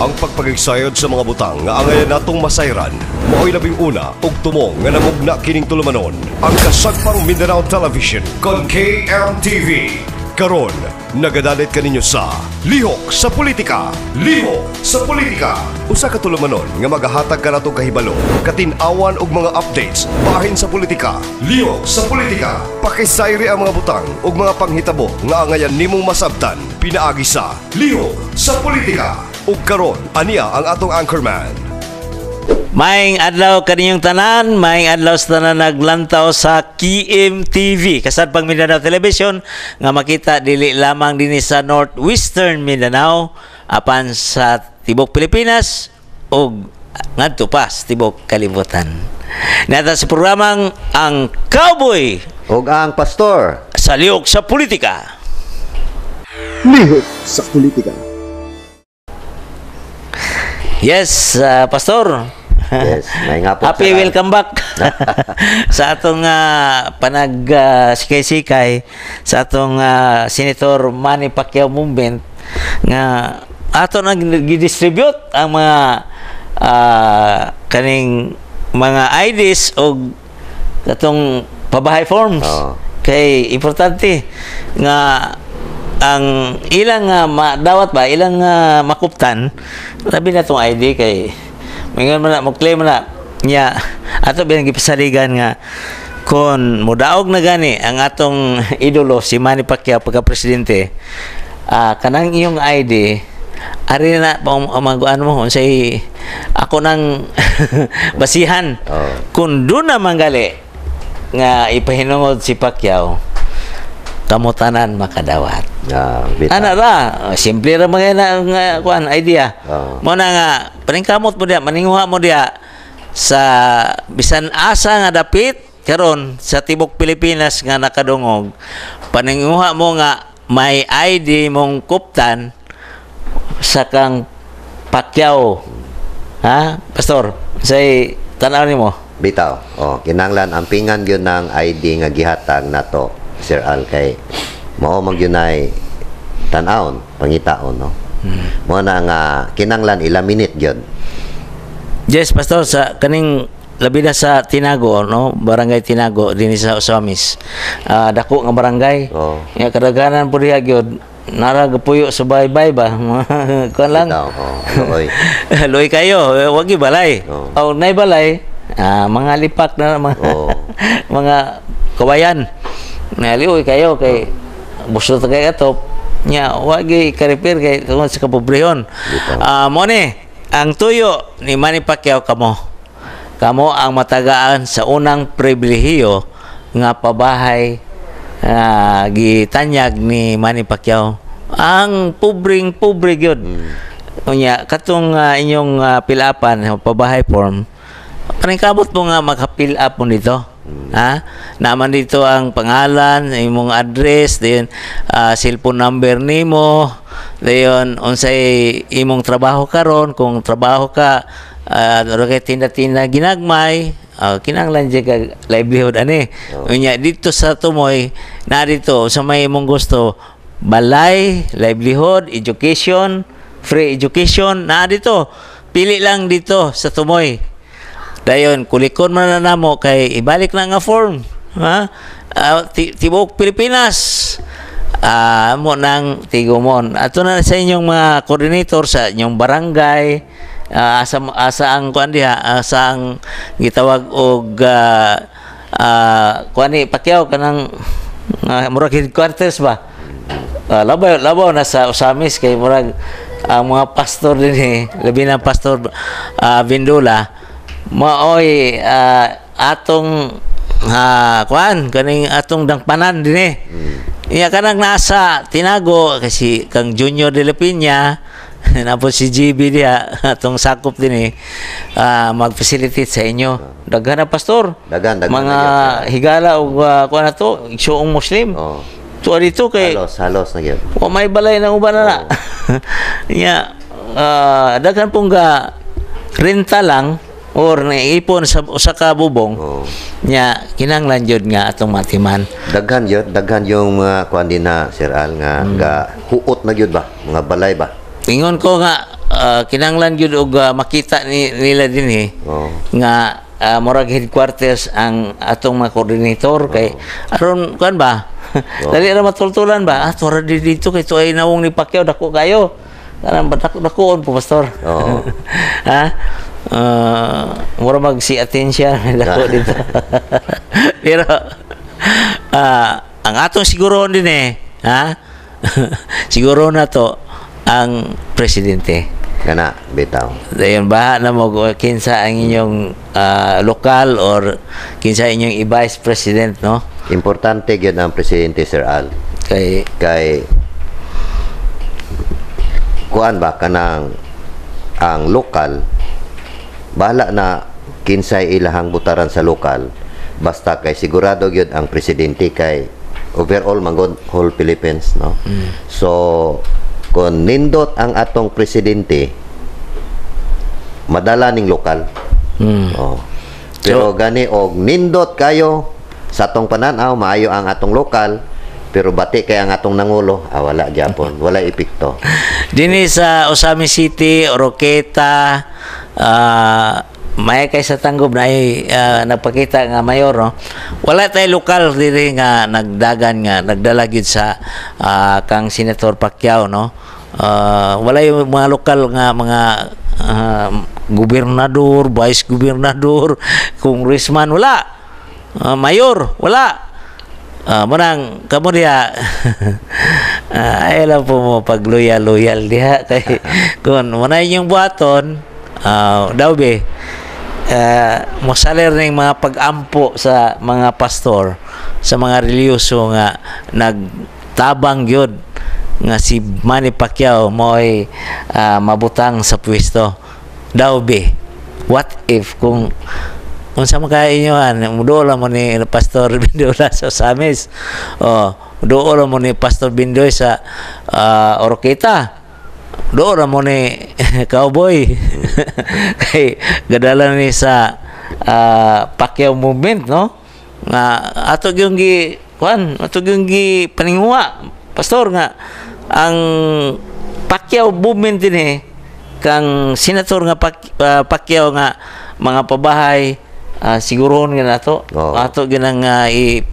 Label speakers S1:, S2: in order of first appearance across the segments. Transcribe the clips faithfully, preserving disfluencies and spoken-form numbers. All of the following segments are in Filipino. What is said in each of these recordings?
S1: Ang pagpagigsayod sa mga butang nga angayan natong masayran, mao'y labing una ug tumong nga namugna kining tulumanon. Ang Kasagpang Mindanao Television kon K M T V. Karon, nagadalit kaninyo sa Lihok sa Politika. Lihok sa Politika. Usa ka tulumanon nga magahatag ka natong kahibalo, katin-awan og mga updates bahin sa politika. Lihok sa Politika. Pakisayri ang mga butang ug mga panghitabo nga angayan nimong masabtan. Pinaagi sa Lihok sa Politika. Ug karon, aniya ang atong anchorman.
S2: Maayong adlaw kaninyong tanan, maayong adlaw sa tanan naglantaw sa K M T V, Kasagpang Mindanao Television, nga makita dili lamang dinhi sa Northwestern Mindanao, apan sa tibok Pilipinas ug ngadto pa sa tibok kalibutan. Nata sa programang ang Cowboy
S3: ug ang Pastor
S2: sa Lihok sa Politika.
S4: Lihok sa Politika.
S2: Yes, uh, Pastor.
S3: Yes, may nga po.
S2: Happy welcome back sa atong uh, panag uh, sikay-sikay sa atong uh, Senator Manny Pacquiao movement nga ato nang gi-distribute ang mga uh, kaning mga I Ds o katong pabahay forms. Oh. Kay importante nga ang ilang uh, madawat ba ilang uh, makuptan labi na tong I D kay mingon man na mo-claim na niya ato bilang gipasaligan nga kon mudaog na gani ang atong idolo si Manny Pacquiao pagka presidente, uh, kanang iyong I D ari na mag-ano mo unsay ako nang basihan. Oh. Kung doon na manggali nga ipahinungod si Pacquiao kamutanan makadawat. Yeah, ana ra, simple ra mga na nga kuan idea. Oh. Mo na nga paningkamot mo dia, maninguha mo dia sa bisan asa nga dapit karon sa tibok Pilipinas nga nakadungog. Paninguha mo nga may I D mong kuptan sa kang Pacquiao. Ha, Pastor? Say tanaw nimo.
S3: Bitaw. Oh, kinanglan ang pingan gyud ng I D nga gihatag nato. Sir Al kay mao magyunay tan-aon pangitaon no. Hmm. Mo na nga kinanglan ila minute gyud.
S2: Yes, Pastor, sa kaning labi na sa Tinago no, barangay Tinago dinhi sa Osamis. Uh, dako nga barangay. Oh. Ya kadaghanan po diha gyud nara gapuyo sa baybay ba. Kuan lang. Oh, loy. Loy kayo, wag gi balay. Oh, oh nay balay. Ah, mga lipak na mga oh. mga kawayan. Naliw kayo kay gusto ta kay atop nya wagi ka-repair kay kung sa kapobrehon. Ah, uh, mo ni ang tuyo ni Manny Pacquiao kamo. Kamo ang matagaan sa unang pribilehiyo nga pabahay uh, gitanyag ni Manny Pacquiao. Ang pobreng pobre gyud. Hmm. Unya katong uh, inyong uh, pilapan pabahay form. Paningkamot mo nga maka-fill up mo dito. Hmm. Ha? Naman dito ang pangalan, imong address, din uh, cellphone number nimo, dayon unsay imong trabaho karon, kung trabaho ka uh, kay tinda-tinda ginagmay, uh, kinanglan jud ka livelihood ani. Oh. Unya dito sa Tumoy, na dito sa may imong gusto, balay, livelihood, education, free education, na dito. Pili lang dito sa Tumoy. Dayon kulikon man na namo kay ibalik na nga form, ha? Uh, tibok Pilipinas. Ah, uh, mo nang tigumon. Ato na sa inyong mga coordinator sa inyong barangay, uh, asa asa ang kuan diha, asa ang gitawag og uh, uh, kuan ni Pacquiao kanang uh, murag headquarters ba. Uh, labaw labaw na sa Osamis kay murag ang uh, mga pastor dinhi, labi na pastor uh, Vindula. Maoy uh, atong uh, kuan kaning atong dangpanan dinhi. Hmm. Iya kanang nasa Tinago kasi kang Junior de la Piña napos si G B dia atong sakop dinhi uh, mag-facilitate sa inyo. Daghan na pastor. Dagan dagan mga higala og uh, kuan ato igsoong Muslim. Oh. So dito kay
S3: halos halos na gyud.
S2: O may balay na uban na. Oh. Iya uh, daghan pong ga renta lang or naipon sa usa ka bubong. Oh. Nya kinanglan jud nga atong matiman.
S3: Daghan jud, daghan yung mga uh, kuan din na Sir Al nga hmm. ga huot na jud ba, mga balay ba.
S2: Ingon ko nga uh, kinanglan gyud og uh, makita ni, nila dinhi
S3: Oh.
S2: nga uh, murag headquarters ang atong mga koordinator kay aron kuan ba dali ra matultulan ba ah tora di dito kay tuay nawong ni Pacquiao dako kayo kanang dako dakoon po pastor.
S3: Oo.
S2: Ha uh, mura mag si attention dako dito. Pero uh, ang atong siguro din eh ha siguro na to ang presidente.
S3: Kana bitaw.
S2: Dayon ba na mo kinsa ang inyong uh, lokal or kinsa inyong i-vice president no?
S3: Importante gyud ang presidente Sir Al.
S2: Kay
S3: Kay kuan ba kanang ang lokal bahala na kinsay ilahang butaran sa lokal basta kay sigurado gyud ang presidente kay overall manggod whole Philippines no. Mm. So kung nindot ang atong presidente madala ning lokal.
S2: mm.
S3: Oh. Pero so, gani og nindot kayo sa atong pananaw maayo ang atong lokal pero bati kay ang atong nangulo ah, wala gyapon wala epekto.
S2: Dinhi sa Osami City, Oroqueta, uh, may kay sa Tanggob na ay uh, nagpakita nga mayor no. Wala tay lokal diri nga nagdagan nga nagdala gyud sa uh, kang Senator Pacquiao no. Uh, wala yung mga lokal nga mga uh, gobernador, vice gobernador, congressman wala. Uh, mayor wala. Uh, munang kamo diha uh, ay lang po mo pag loyal loyal diha kay kun muna yung buhaton uh, daw be uh, mosaler ning mga pag-ampo sa mga pastor sa mga reliyoso nga nagtabang gyud nga si Manny Pacquiao mo'y uh, mabutang sa pwesto daw be what if kung unsa man kay inyo an muduol mo ni Pastor Bindoy sa Samis oh muduol mo ni Pastor Bindoy sa uh, Oroqueta doon mo ni Cowboy kay gadala ni sa uh, Pacquiao movement no nga ato gyung gi kuan ato gyung gi paninguha pastor nga ang Pacquiao movement din eh kang senator nga Pac, uh, Pacquiao nga mga pabahay uh, sigurohon nga nato oh. ato ginang uh,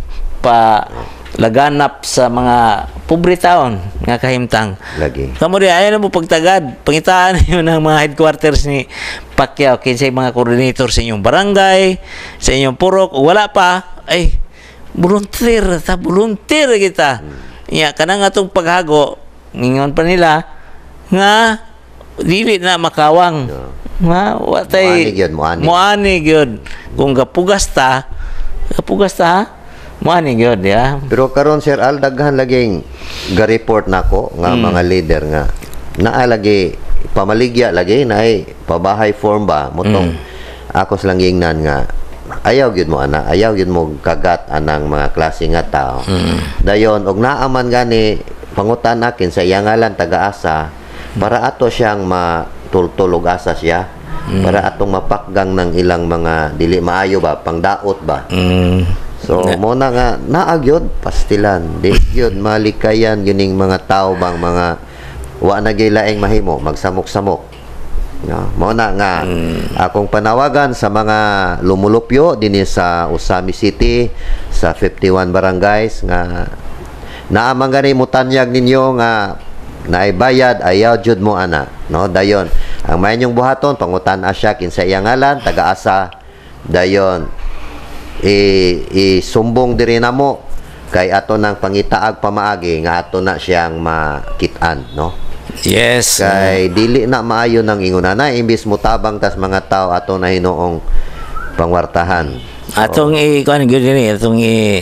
S2: ipa laganap sa mga pobre taon nga kahimtang
S3: lagi
S2: kamo di ayon mo pagtagad pangitaan niyo ng mga headquarters ni Pacquiao kinsay mga coordinator sa inyong barangay sa inyong purok wala pa ay volunteer ta volunteer kita hmm. ya kanang atong paghago ngingon pa nila nga dili na makawang yeah. nga watay moani gyud kung gapugas ta gapugas ta ha moani gyud ya
S3: pero karon Sir Al daghan laging ga-report nako nga hmm. mga leader nga naa lagi pamaligya lagi naay pabahay form ba motong hmm. ako lang ingnan nga ayaw gyud mo ana ayaw gyud mo kagat anang mga klase nga tao hmm. dayon og naaman gani pangutan akin sa iyangalan taga-asa para ato siyang matultulog asa siya mm. para atong mapakgang ng ilang mga dili maayo ba pangdaot ba mm. so yeah. mo na nga naagyod pastilan di gyud malikayan gining mga tao bang mga wa na gilaeng mahimo magsamok-samok no mo na nga mm. akong panawagan sa mga lumulupyo dinhi sa Osami City sa fifty-one barangays nga naamang gani mutanyag ninyo nga naibayad ayaw jud mo ana no dayon ang may nyong buhaton pangutan asya kinsa iyang ngalan taga-asa dayon i, i sumbong diri namo kay ato nang pangitaag pamaagi nga ato na siyang makit-an no
S2: yes
S3: kay uh, dili na maayo nang ingunana imbis mutabang tas mga tao ato na hinuong pangwartahan
S2: atong so, i kuan gyud ni atong i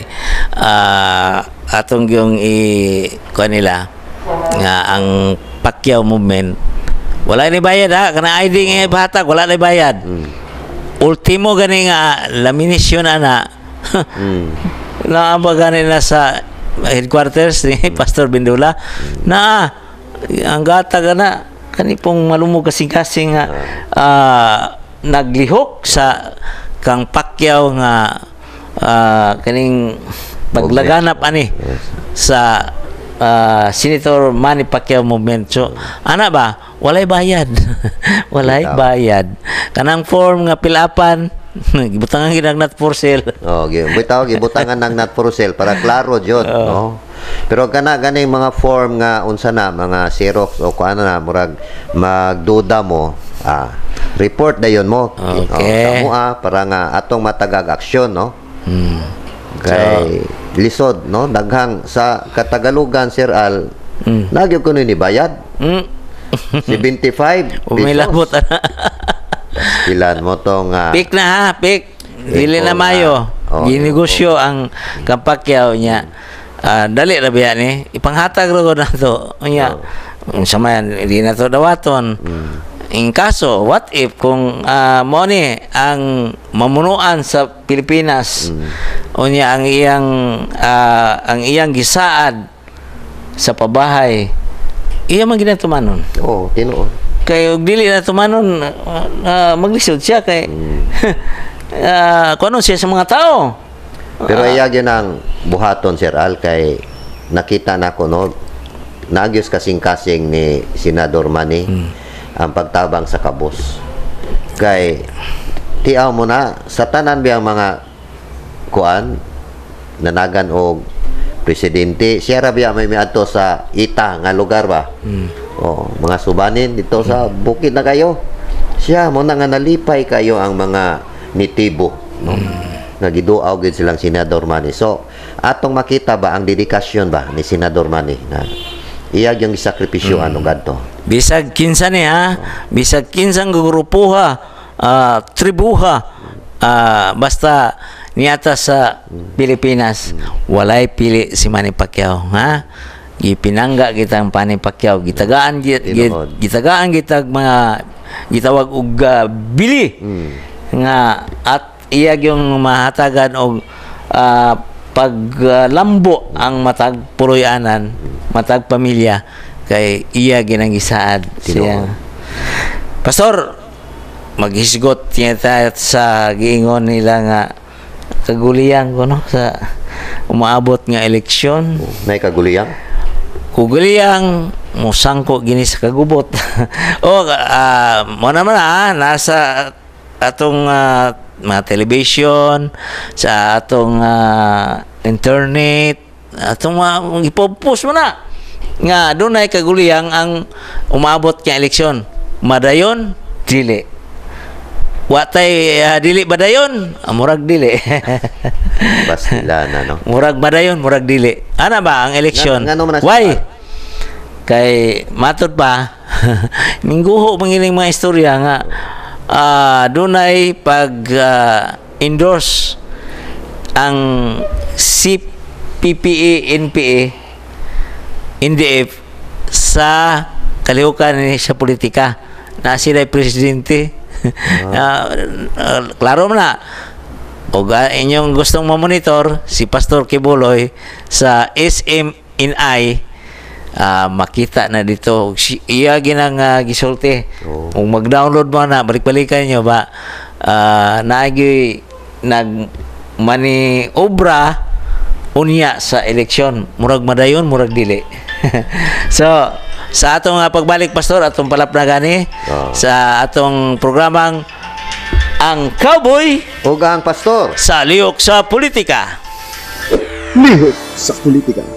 S2: uh, atong yung i kuan nila nga ang Pacquiao movement wala ni bayad ha kana I D nga ibahatag wala ni bayad mm. ultimo gani nga laminisyon ana mm. na ba gani na sa headquarters ni mm. Pastor Bindula mm. na ang gata gana kani pong malumog kasing-kasing nga uh, naglihok sa kang Pacquiao nga uh, kaning paglaganap ani yes. sa Uh, Senator Manny Pacquiao movement so ana ba walay bayad. Walay
S3: Bitaw.
S2: bayad. Kanang form nga pilapan, gibutangan ginag not for sale.
S3: Oh, bitaw gibutangan ng not for sale para klaro jud, no. Pero kana ganing mga form nga unsa na mga Xerox o kuano na murag magduda mo, ah, report dayon mo.
S2: Okay.
S3: Oh, ah, para nga atong matagag aksyon, no.
S2: Hmm.
S3: Kay lisod, no, daghang sa Katagalugan, Sir Al,
S2: Mm.
S3: nagyo kuno ni bayad
S2: Mm.
S3: seventy-five
S2: Umilabot
S3: pesos.
S2: na.
S3: Ilan mo tong uh,
S2: Pik na ha, pik. Dili na
S3: oh,
S2: mayo.
S3: oh,
S2: Ginegosyo ang Kapakyaw niya. Ah, dali ra biya ni. Ipanghatag ra ko na to. Unya. Unsa man di na to dawaton. In kaso, what if kung uh, mo ni ang mamunuan sa Pilipinas, unya ang iyang ah, ang iyang gisaad sa pabahay, iya man ginatumanon.
S3: oh, tinuod.
S2: Kay og dili na tumanon, uh, uh, maglisod siya kay uh, kuno siya sa mga tao.
S3: Pero uh, iyag yun ang buhaton, Sir Al, kay nakita na ko, no, nagyos kasing-kasing ni Senador Manny hmm. ang pagtabang sa kabus. Kay tiaw mo na sa tanan biyang mga kuan nanagan og presidente, siya ra biya may miadto sa ita nga lugar ba. Hmm. Oh, mga subanin dito hmm. sa bukid na kayo. Siya mo na nga nalipay kayo ang mga nitibo, no. Hmm. Nagiduaw gid silang Senador Manny. So, atong makita ba ang dedikasyon ba ni Senador Manny na iyag yung sakripisyo hmm. ano gadto.
S2: Bisag kinsa ni ha, bisag kinsang grupuha, uh, tribuha, uh, basta niyata sa Pilipinas, walay pili si Manny Pacquiao, ha? Gipinangga kitang Manny Pacquiao, gitagaan git, git, gitagaan kitag mga gitawag og uh, bili mm. nga at iyag yung mahatagan og uh, paglambo uh, ang matag puroyanan, matag pamilya kay iya ginang gisaad siya. Pastor, maghisgot niya sa giingon nila nga kaguliyang ko, no, sa umaabot nga eleksyon.
S3: May kaguliyang?
S2: Kuguliyang musangko gini sa kagubot. O uh, mo naman ah, nasa atong uh, mga television, sa atong uh, internet, atong uh, ipopost mo na nga doon ay kaguliyang ang umaabot nga eleksyon. Madayon dili. Watay uh, dili badayon, ah, murag dili.
S3: Bastila na, no.
S2: Murag badayon, murag dili. Ana ba ang eleksyon?
S3: Nga, nga
S2: why? Kay matud pa mingguho mangining mga istorya nga uh, dunay pag uh, endorse ang C P P A N P A N D F sa kalihukan ni sa politika na sila presidente. Uh, uh, klaro na o uh, inyong gustong mamonitor si Pastor Kibuloy sa S M N I, uh, makita na dito iya ginang uh, gisulti. Oh. Kung mag-download mo na balik-balikan nyo ba uh, naagi nag mani obra unya sa eleksyon, murag madayon murag dili. So sa atong uh, pagbalik, Pastor, atong palapna gani oh. sa atong programang Ang Cowboy
S3: ug ang Pastor
S2: sa Lihok sa Politika.
S4: Lihok sa Politika.